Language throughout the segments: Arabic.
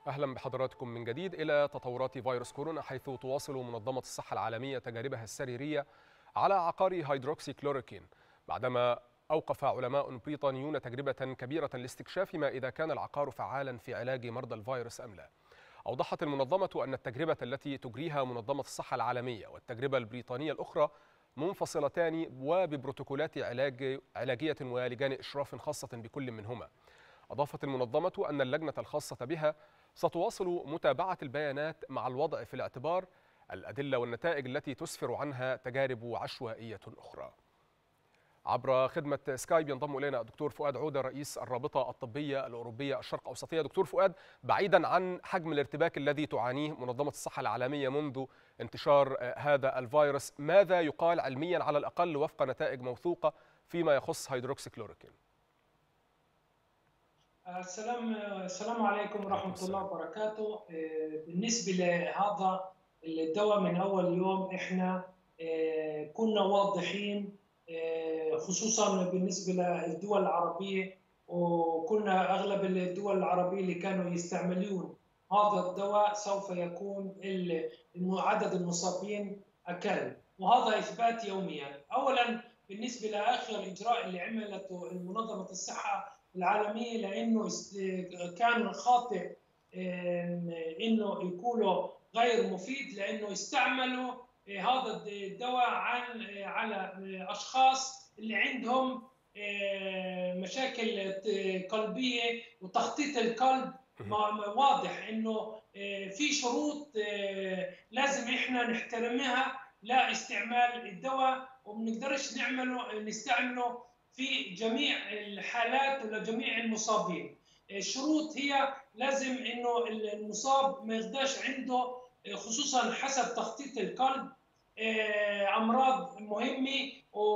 أهلا بحضراتكم من جديد إلى تطورات فيروس كورونا، حيث تواصل منظمة الصحة العالمية تجاربها السريرية على عقار هيدروكسي كلوروكين، بعدما أوقف علماء بريطانيون تجربة كبيرة لاستكشاف ما إذا كان العقار فعالا في علاج مرضى الفيروس أم لا. أوضحت المنظمة أن التجربة التي تجريها منظمة الصحة العالمية والتجربة البريطانية الأخرى منفصلتان وببروتوكولات علاجية ولجان إشراف خاصة بكل منهما. أضافت المنظمة أن اللجنة الخاصة بها ستواصل متابعة البيانات مع الوضع في الاعتبار الأدلة والنتائج التي تسفر عنها تجارب عشوائية أخرى. عبر خدمة سكايب ينضم إلينا الدكتور فؤاد عودة، رئيس الرابطة الطبية الأوروبية الشرق أوسطية. دكتور فؤاد، بعيدا عن حجم الارتباك الذي تعانيه منظمة الصحة العالمية منذ انتشار هذا الفيروس، ماذا يقال علميا على الأقل وفق نتائج موثوقة فيما يخص هيدروكسيكلوروكين؟ السلام عليكم ورحمة الله وبركاته. بالنسبة لهذا الدواء من أول يوم إحنا كنا واضحين، خصوصا بالنسبة للدول العربية، وكنا أغلب الدول العربية اللي كانوا يستعملون هذا الدواء سوف يكون عدد المصابين أقل، وهذا إثبات يوميا. أولا بالنسبة لآخر إجراء اللي عملته منظمة الصحة العالمية، لأنه كان خاطئ إنه يكونوا غير مفيد، لأنه استعملوا هذا الدواء على أشخاص اللي عندهم مشاكل قلبية وتخطيط القلب. واضح إنه في شروط لازم إحنا نحترمها لاستعمال الدواء، ومنقدرش نستعمله في جميع الحالات ولا جميع المصابين. الشروط هي لازم انه المصاب ما يقدرش عنده، خصوصا حسب تخطيط القلب، امراض مهمه،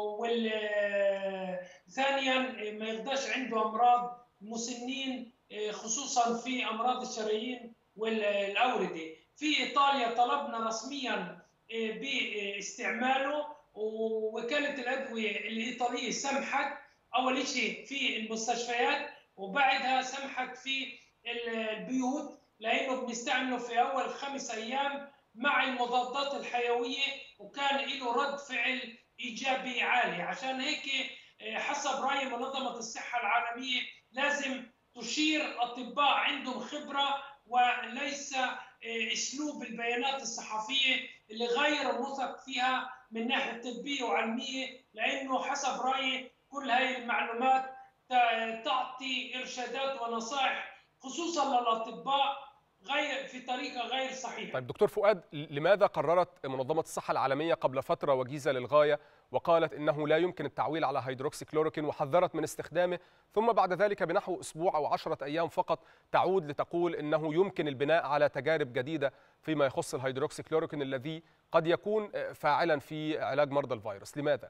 ثانيا ما يقدرش عنده امراض مسنين، خصوصا في امراض الشرايين والاورده. في ايطاليا طلبنا رسميا باستعماله، ووكالة الأدوية الإيطالية سمحت أول شيء في المستشفيات، وبعدها سمحت في البيوت، لأنه بنستعمله في أول 5 أيام مع المضادات الحيوية، وكان له رد فعل إيجابي عالي. عشان هيك حسب رأي منظمة الصحة العالمية لازم تشير أطباء عندهم خبرة، وليس اسلوب البيانات الصحفيه اللي غير موثق فيها من ناحيه طبيه وعلميه، لانه حسب رايي كل هاي المعلومات تعطي ارشادات ونصائح خصوصا للاطباء غير في طريقه غير صحيحه. طيب دكتور فؤاد، لماذا قررت منظمة الصحة العالمية قبل فترة وجيزة للغاية وقالت إنه لا يمكن التعويل على هيدروكسيكلوروكين وحذرت من استخدامه، ثم بعد ذلك بنحو أسبوع أو 10 أيام فقط تعود لتقول إنه يمكن البناء على تجارب جديدة فيما يخص الهيدروكسيكلوروكين الذي قد يكون فاعلا في علاج مرضى الفيروس؟ لماذا؟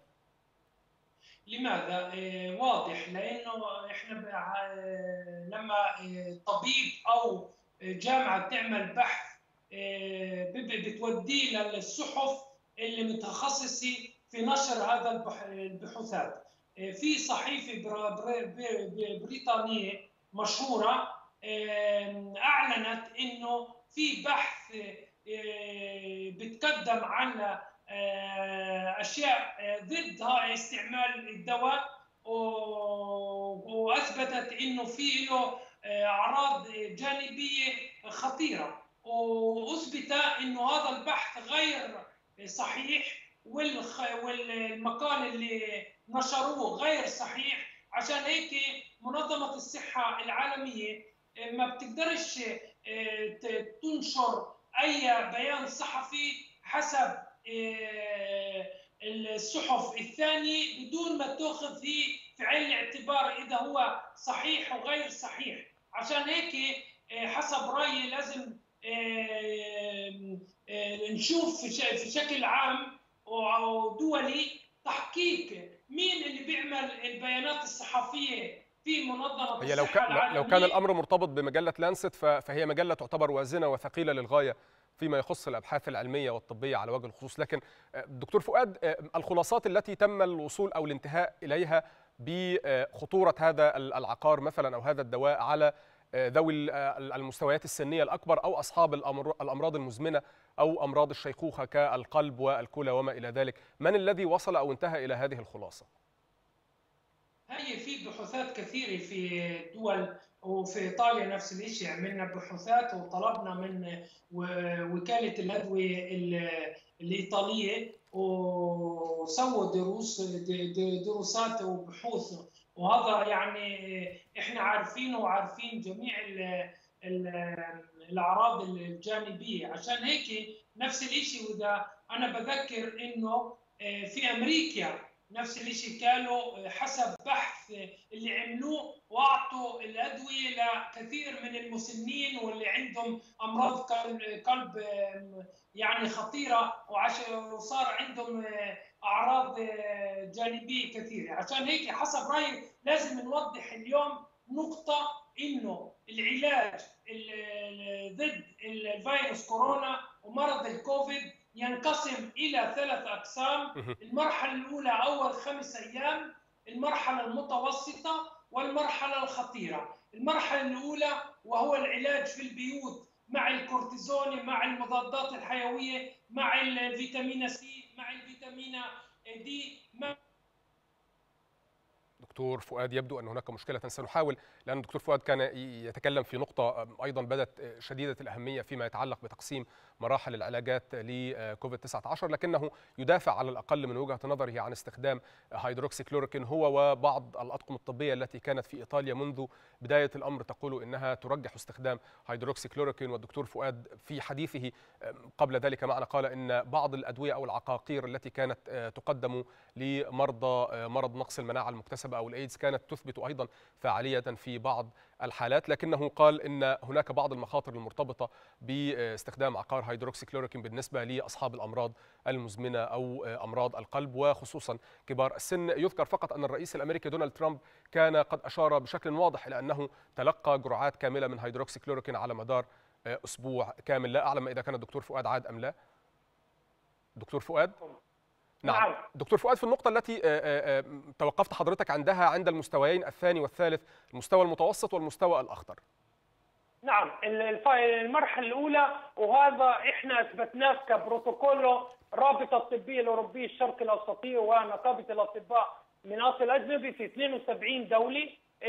واضح، لأنه إحنا لما طبيب أو جامعة تعمل بحث بتوديه للصحف اللي متخصصة في نشر هذا البحوثات. في صحيفة بريطانية مشهورة أعلنت إنه في بحث بتقدم على أشياء ضد استعمال الدواء، وأثبتت إنه في له أعراض جانبية خطيرة، وأثبت إنه هذا البحث غير صحيح، والمقال اللي نشروه غير صحيح. عشان هيك منظمة الصحة العالمية ما بتقدرش تنشر أي بيان صحفي حسب الصحف الثانية بدون ما تأخذ في عين الاعتبار إذا هو صحيح وغير صحيح. عشان هيك حسب رأيي لازم نشوف في شكل عام ودولي تحقيق مين اللي بيعمل البيانات الصحفية في منظمة الصحة العالمية. لو كان الأمر مرتبط بمجلة لانست فهي مجلة تعتبر وازنة وثقيلة للغاية فيما يخص الأبحاث العلمية والطبية على وجه الخصوص. لكن دكتور فؤاد، الخلاصات التي تم الوصول أو الانتهاء إليها بخطورة هذا العقار مثلا أو هذا الدواء على ذوي المستويات السنية الأكبر أو أصحاب الأمراض المزمنة أو أمراض الشيخوخة كالقلب والكلى وما إلى ذلك؟ من الذي وصل أو انتهى إلى هذه الخلاصة؟ هي في بحوثات كثيرة في دول، وفي إيطاليا نفس الشيء، عملنا بحوثات وطلبنا من وكالة الأدوية الإيطالية وسووا دراسات وبحوث، وهذا يعني إحنا عارفينه وعارفين جميع الأعراض الجانبية. عشان هيك نفس الشيء. وإذا أنا بذكر إنه في أمريكا نفس الشيء كانوا حسب بحث اللي عملوه واعطوا الادويه لكثير من المسنين واللي عندهم امراض قلب يعني خطيره، وصار عندهم اعراض جانبيه كثيره. عشان هيك حسب رايي لازم نوضح اليوم نقطه، انه العلاج ضد الفيروس كورونا ومرض الكوفيد ينقسم إلى 3 أقسام. المرحلة الأولى أول 5 أيام، المرحلة المتوسطة، والمرحلة الخطيرة. المرحلة الأولى وهو العلاج في البيوت مع الكورتيزون، مع المضادات الحيوية، مع الفيتامين سي، مع الفيتامين دي. دكتور فؤاد، يبدو أن هناك مشكلة سنحاول، لأن الدكتور فؤاد كان يتكلم في نقطة أيضا بدت شديدة الأهمية فيما يتعلق بتقسيم مراحل العلاجات لكوفيد 19، لكنه يدافع على الأقل من وجهة نظره عن استخدام هيدروكسيكلوروكين هو وبعض الأطقم الطبية التي كانت في إيطاليا منذ بداية الأمر تقول إنها ترجح استخدام هيدروكسيكلوروكين. والدكتور فؤاد في حديثه قبل ذلك معنا قال إن بعض الأدوية أو العقاقير التي كانت تقدم لمرضى مرض نقص المناعة المكتسبة أو الإيدز كانت تثبت أيضا فاعلية في بعض الحالات، لكنه قال إن هناك بعض المخاطر المرتبطة باستخدام عقار هيدروكسيكلوروكين بالنسبة لأصحاب الأمراض المزمنة أو أمراض القلب وخصوصا كبار السن. يذكر فقط أن الرئيس الأمريكي دونالد ترامب كان قد أشار بشكل واضح إلى أنه تلقى جرعات كاملة من هيدروكسيكلوروكين على مدار أسبوع كامل. لا أعلم إذا كان الدكتور فؤاد عاد أم لا. دكتور فؤاد؟ نعم دكتور فؤاد، في النقطة التي توقفت حضرتك عندها عند المستويين الثاني والثالث، المستوى المتوسط والمستوى الأخطر. نعم، المرحلة الأولى، وهذا إحنا أثبتناه كبروتوكول الرابطة الطبية الأوروبية الشرق الأوسطية ونقابة الأطباء من أصل أجنبي في 72 دولة،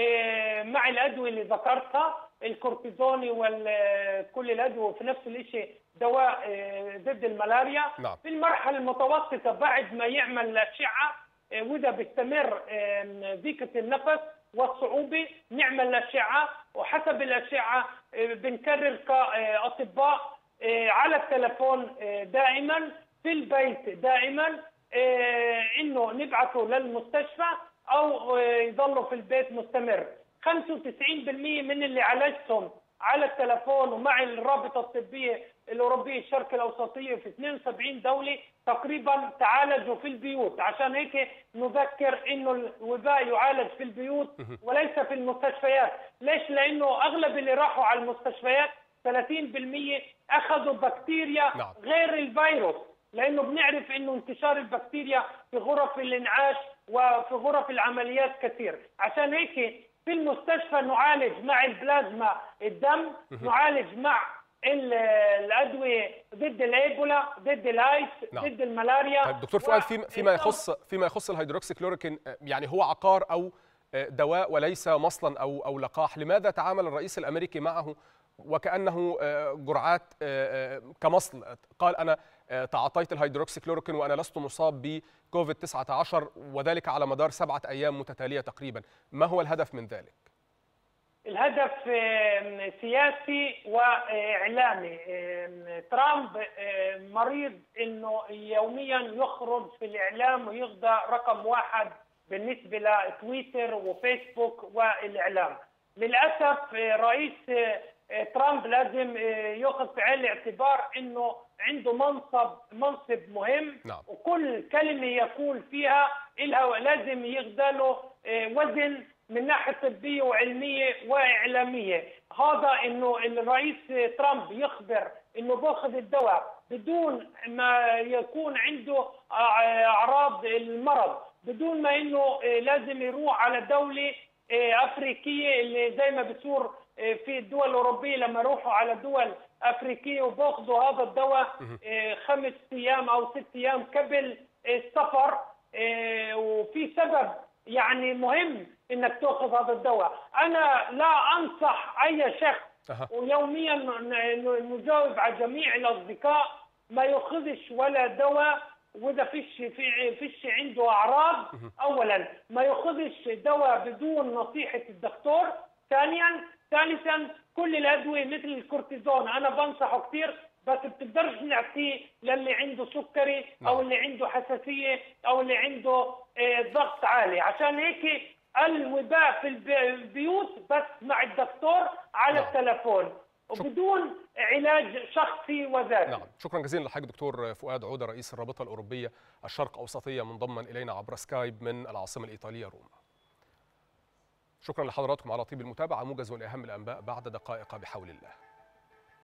مع الأدوية اللي ذكرتها، الكورتيزوني وكل الأدوية، وفي نفس الشيء دواء ضد الملاريا. نعم. في المرحلة المتوسطة بعد ما يعمل الأشعة وإذا بيستمر ضيقة النفس والصعوبة نعمل الأشعة، وحسب الأشعة بنكرر كأطباء على التلفون دائما، في البيت دائما، إنه نبعثه للمستشفى أو يضلوا في البيت مستمر. 95% من اللي عالجتهم على التلفون ومع الرابطة الطبية الأوروبية الشرق الأوسطية في 72 دولة تقريبا تعالجوا في البيوت. عشان هيك نذكر إنه الوباء يعالج في البيوت وليس في المستشفيات. ليش؟ لأنه أغلب اللي راحوا على المستشفيات 30% أخذوا بكتيريا غير الفيروس، لأنه بنعرف إنه انتشار البكتيريا في غرف الإنعاش وفي غرف العمليات كثير. عشان هيك في المستشفى نعالج مع البلازما الدم، نعالج مع الأدوية ضد الإيبولا، ضد الآيدز، ضد الملاريا. طيب دكتور فؤاد، فيما يخص الهيدروكسيكلوروكين، يعني هو عقار أو دواء وليس مصلا أو لقاح، لماذا تعامل الرئيس الأمريكي معه وكأنه جرعات كمصل؟ قال أنا تعاطيت الهيدروكسيكلوروكين وأنا لست مصاب بكوفيد 19، وذلك على مدار 7 أيام متتالية تقريبا. ما هو الهدف من ذلك؟ الهدف سياسي وإعلامي. ترامب مريض إنه يوميا يخرج في الإعلام ويغدى رقم 1 بالنسبة لتويتر وفيسبوك والإعلام. للأسف رئيس ترامب لازم يأخذ في عين الاعتبار إنه عنده منصب مهم. وكل كلمة يقول فيها لازم يغدى له وزن من ناحية طبية وعلمية وإعلامية. هذا إنه الرئيس ترامب يخبر إنه بأخذ الدواء بدون ما يكون عنده أعراض المرض، بدون ما إنه لازم يروح على دولة أفريقية اللي زي ما بتصير في الدول الأوروبية لما يروحوا على دول أفريقية وباخذوا هذا الدواء 5 أيام أو 6 أيام قبل السفر. وفي سبب يعني مهم انك تاخذ هذا الدواء. انا لا انصح اي شخص ويوميا نجاوب على جميع الاصدقاء ما ياخذش ولا دواء واذا فيش عنده اعراض. اولا ما ياخذش دواء بدون نصيحه الدكتور. ثالثا كل الادويه مثل الكورتيزون انا بنصحه كثير بس بتقدرش نعطيه للي عنده سكري او اللي عنده حساسيه او اللي عنده ضغط عالي. عشان هيك الوباء في البيوت بس مع الدكتور على التلفون وبدون علاج شخصي وذاتي. شكرا جزيلا لحضرتك دكتور فؤاد عودة رئيس الرابطه الاوروبيه الشرق اوسطيه منضما الينا عبر سكايب من العاصمه الايطاليه روما. شكرا لحضراتكم على طيب المتابعه. موجز لاهم الانباء بعد دقائق بحول الله.